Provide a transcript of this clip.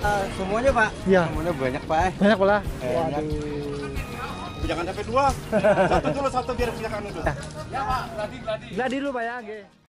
Semuanya Pak. Iya. Semuanya banyak Pak. Banyak pula. Waduh. Jangan sampai dua. Satu dulu, satu biar punya kanu dulu. Gladi dulu Pak ya. Nggih.